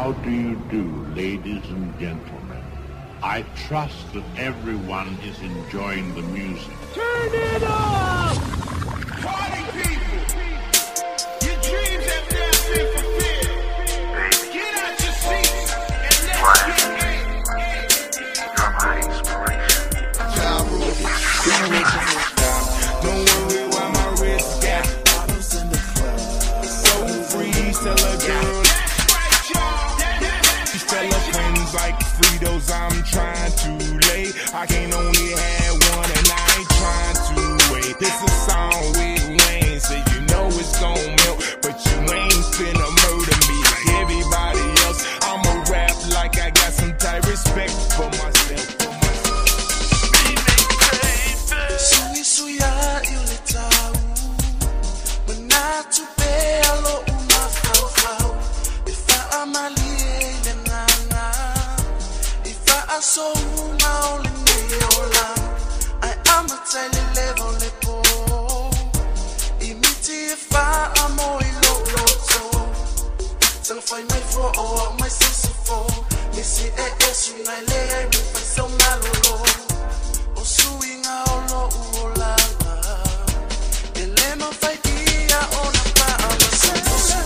How do you do, ladies and gentlemen? I trust that everyone is enjoying the music. Turn it up! Party people! Your dreams have now been fulfilled. Get out your seats and let's get in. You're my inspiration. Don't worry why my wrist got bottles in the club. So free, tell a girl. These fella friends like Fritos, I'm trying to lay. I can only have one and I ain't trying to wait. This a song with Wayne, so you know it's gon' melt, but you ain't finna murder me like everybody else. I'ma rap like I got some type respect for myself. So now I am a tiny level lepo. Imiti fa amo ilo so. Sang find my for or my sister for. Missy es unai le fa so malolo. O suing out lo uola. Elema fight dia on a pa ama so.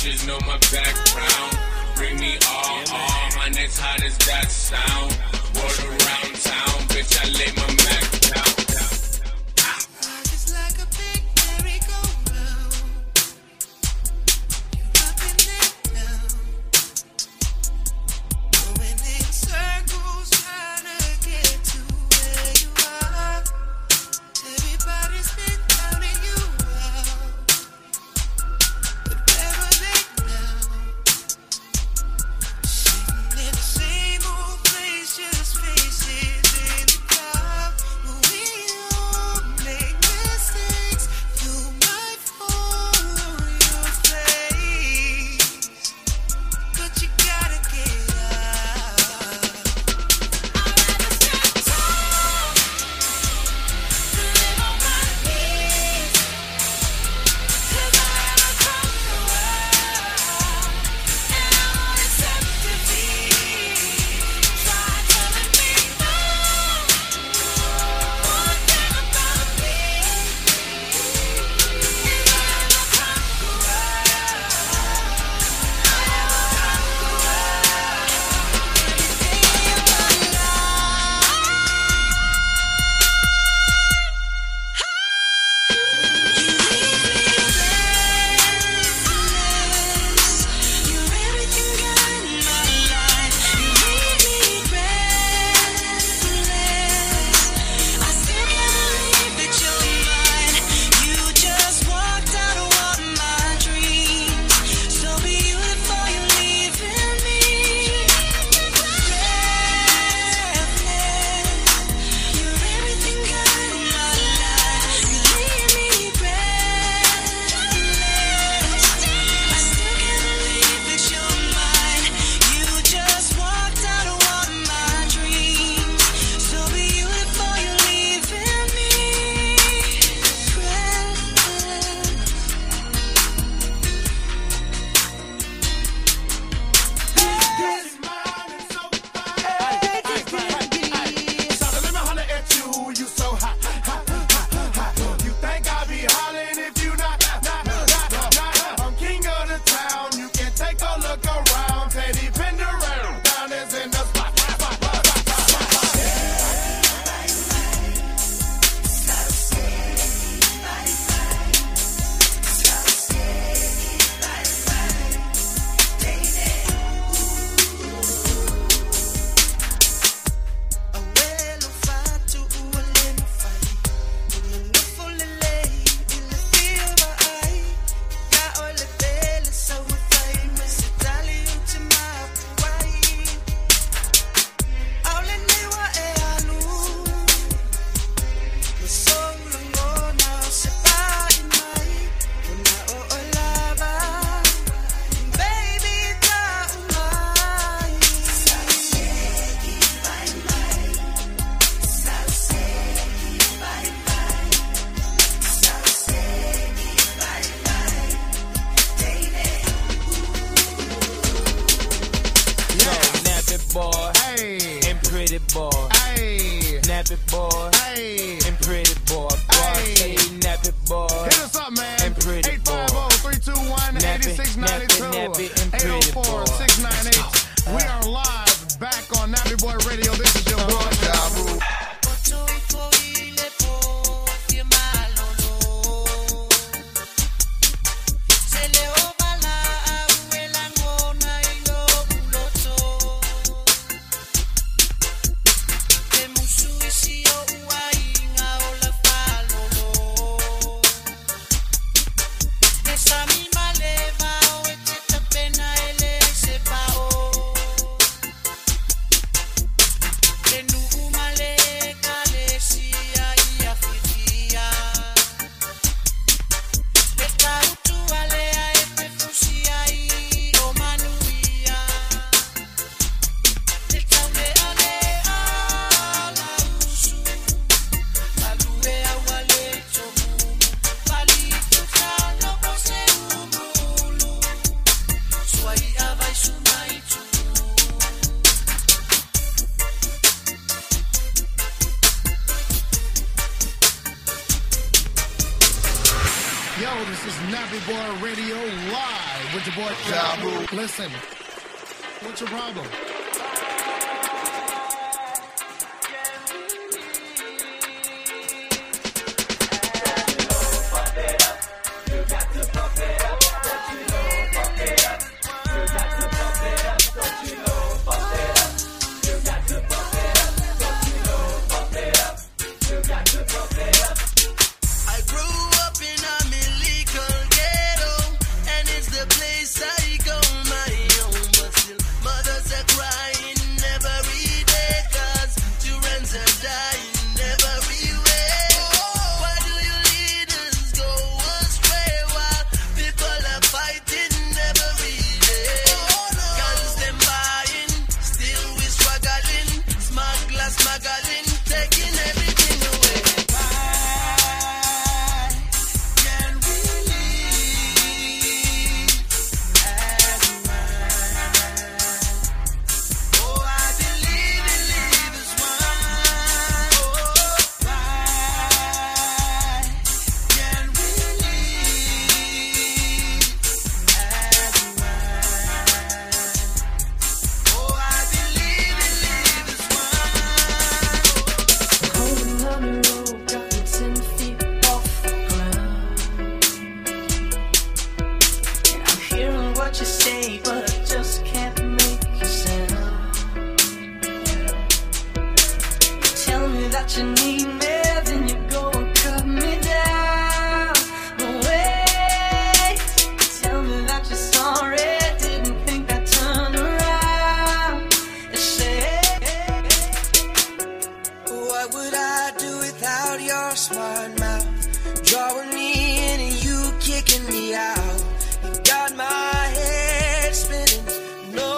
bitches know my background. Bring me all, my next hot as that sound. Word around town, bitch, I lay my Mac down. It's like a big merry-go-round. You're up and down, going in circles, trying to get to where you are. Everybody's been counting you out, but where are they now? Sitting in the same old place, just faces in the crowd. We all make mistakes. You might fall on your face, but you gotta get up. I'd rather stand tall than live on my knees, 'cause I am a conqueror, and I won't accept defeat. Try telling me no. One thing about me is I am a conqueror. I am a conqueror. Anything in my life. You're everything good in my life. You leave me breathless. I still can't believe that you're mine. You just walked out of all my dreams. So beautiful, you're leaving me breathless. You're everything good in my life. You leave me breathless. I still can't believe that you're mine. You just walked out of all my dreams. So beautiful, you're leaving me Let me holler at you, you so hot, hot, hot, hot. You think I be hollering if you not. I'm king of the town, you can take a look around. Teddy Pendergrass, down is in the spot. Abuelo fatu uwaleno fai, ununufo lele ile fiba ai, ka ole bele sa wafai mesitali untima puai. Aule newa e alu, masolo ngona sepa imai, una o olava, baby ta umai. Yo, nappy boy, Hey, and pretty boy. hey, Nappy boy, hey. and pretty boy. Boy, Hey. say nappy boy. Hit us up, man. And pretty boy. 850-321-8692. Nappy, and pretty boy. 804-698. We are live back on Nappy Boy Radio. This is your boy, Ja Rule. Ocho ile po firma lolo. Se le obala abuela ngona ilo uloto. Te musu isio uainga ola falolo. Esa misma leva o eteta pena ele se pao. Umale kalesia ia fitia. Beta utu alea epe fusia I o manuia. Beta ule alea la usu. Alue awale tomu. Pali tutalo ose umu. This is Nappy Boy Radio live with your boy Jabu. Listen, what's your problem?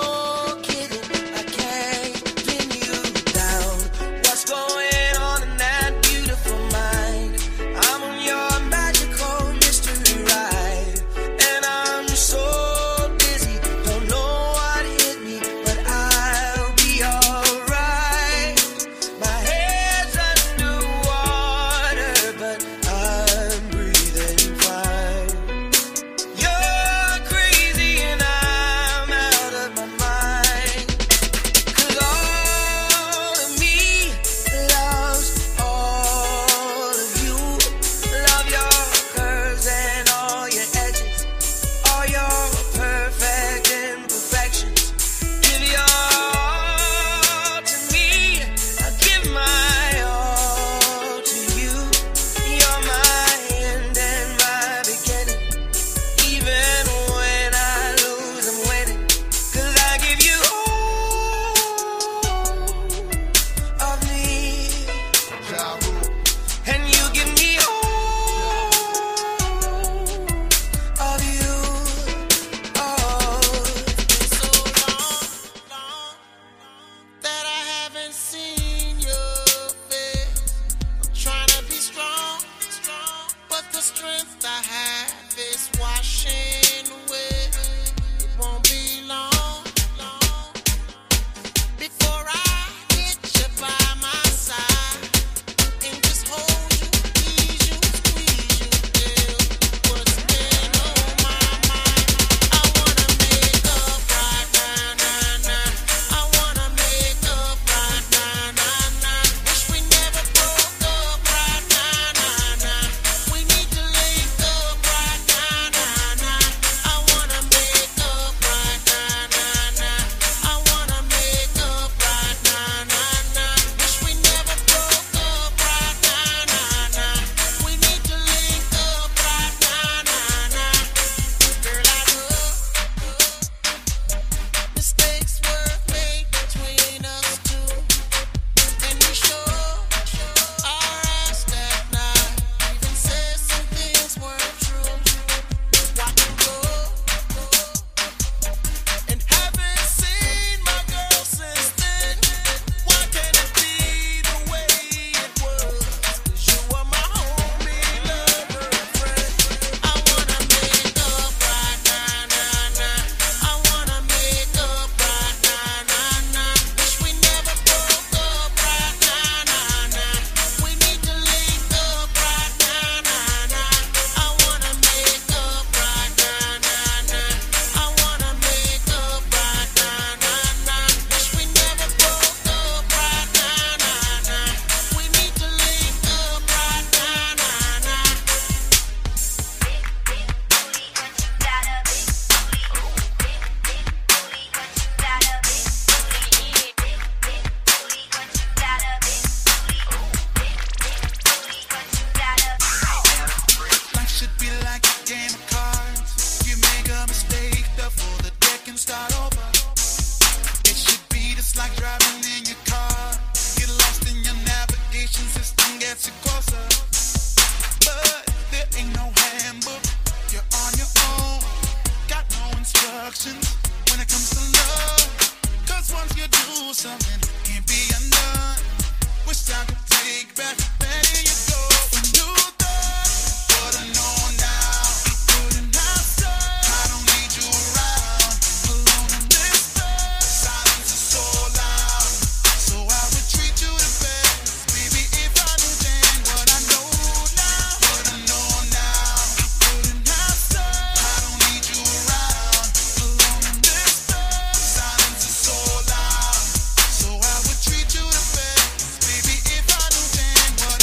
What's going on now? a mistake, therefore the deck can start over. It should be just like driving in your car. Get lost in your navigation system, gets you closer. But there ain't no handbook, you're on your own. Got no instructions when it comes to love. Cause once you do something, can't be undone. Wish I could take back, letting you go. A new thought, but I know now I couldn't have stopped. I don't need you around, alone in this bed. Silence is so loud, so I would treat you the best. Baby, if I knew then what I know now, what I know now, I couldn't have stopped. I don't need you around, alone in this bed. Silence is so loud, so I would treat you the best. Baby, if I knew then what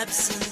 absent.